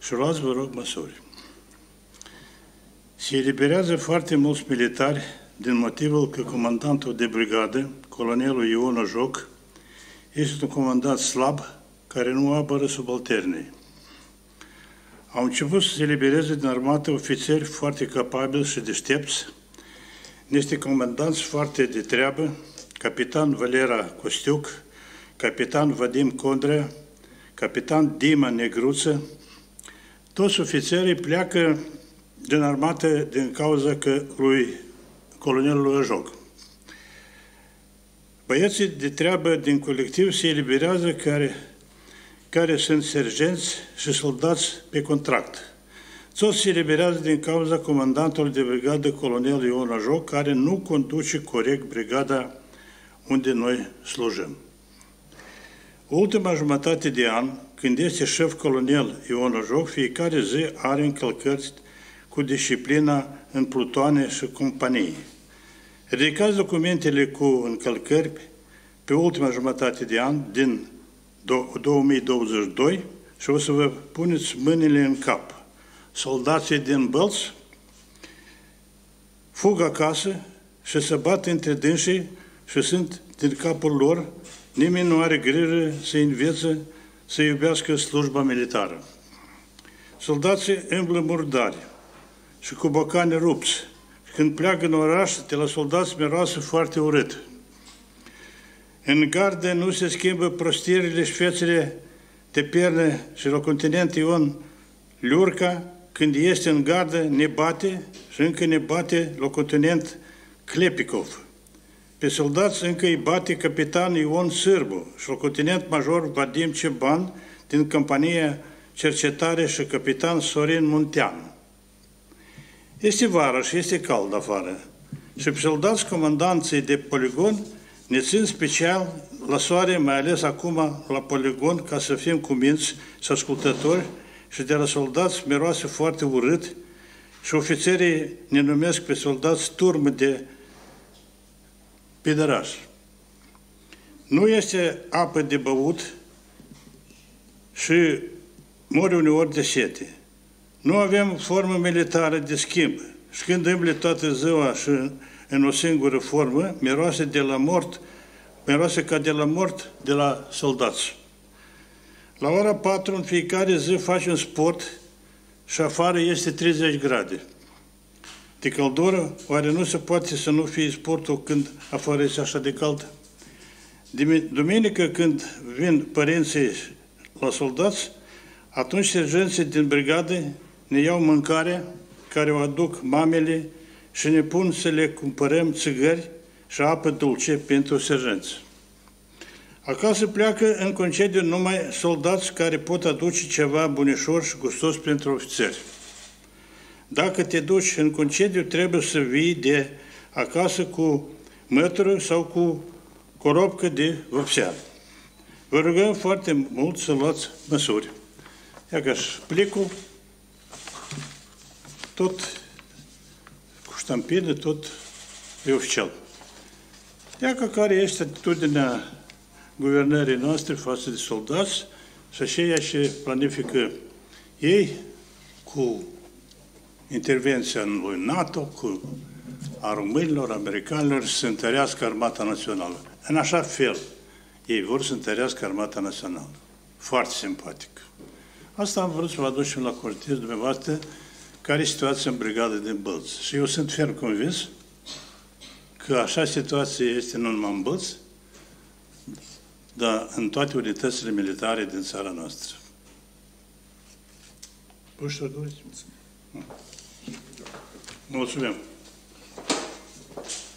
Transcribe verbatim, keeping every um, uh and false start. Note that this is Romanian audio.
și luați, vă rog, măsuri. Se eliberează foarte mulți militari din motivul că comandantul de brigadă, colonelul Ion Ojoc, este un comandant slab care nu apără subalternii. Au început să se elibereze din armată ofițeri foarte capabili și deștepți, niște comandanți foarte de treabă, capitan Valera Costiuc, capitan Vadim Condrea, capitan Dima Negruță. Toți ofițerii pleacă din armată din cauza că lui colonelul Ojoc. Băieții de treabă din colectiv se eliberează care, care sunt sergenți și soldați pe contract. Toți se eliberează din cauza comandantului de brigadă, colonelul Ion Ojoc, care nu conduce corect brigada unde noi slujim. Ultima jumătate de an, când este șef colonel Ion Ojoc, fiecare zi are încălcări cu disciplina în plutoane și companii. Ridicați documentele cu încălcări pe ultima jumătate de an din două mii douăzeci și doi și o să vă puneți mâinile în cap. Soldații din Bălți fug acasă și se bat între dânsii și sunt din capul lor. Nimeni nu are grijă să învețe să iubească slujba militară. Soldații îmblă murdari și cu bocane rupți. Când pleacă în oraș, de la soldați miroase foarte urât. În gardă nu se schimbă prostierile și fețele de perne și la continent Ion Liurca, când este în gardă, ne bate și încă ne bate la continent Klepikov. Pe soldați încă îi bate capitan Ion Sârbu și la continent major Vadim Ceban din compania Cercetare și capitan Sorin Munteanu. Este vară și este cald afară și pe soldați comandanții de poligon ne țin special la soare, mai ales acum la poligon, ca să fim cuminți și ascultători, și de la soldați miroase foarte urât și ofițerii ne numesc pe soldați turmă de pederași. Nu este apă de băut și mori uneori de sete. Nu avem formă militară de schimb și când îmble toată ziua și în o singură formă, miroase de la mort, miroase ca de la mort de la soldați. La ora patru în fiecare zi facem sport și afară este treizeci grade. De căldură, oare nu se poate să nu fie sportul când afară este așa de cald? Duminică, când vin părinții la soldați, atunci sergenții din brigadă ne iau mâncare care o aduc mamele și ne pun să le cumpărăm țigări și apă dulce pentru sergenți. Acasă pleacă în concediu numai soldați care pot aduce ceva bunișor și gustos pentru ofițeri. Dacă te duci în concediu, trebuie să vii de acasă cu mătură sau cu corobcă de vopsea. Vă rugăm foarte mult să luați măsuri. Ia că și plicul, tot cu ștampidă, tot e oficial. Ia că care este atitudinea guvernării noastre față de soldați și aceea ce planifică ei cu intervenția în lui NATO, cu a românilor, americanilor, să întărească armata națională. În așa fel, ei vor să întărească armata națională. Foarte simpatic. Asta am vrut să vă aducem la cortez dumneavoastră, care e situația în brigada din Bălți. Și eu sunt ferm convins că așa situație este nu numai în Bălți, dar în toate unitățile militare din țara noastră. Poți să doriți? Mulțumim.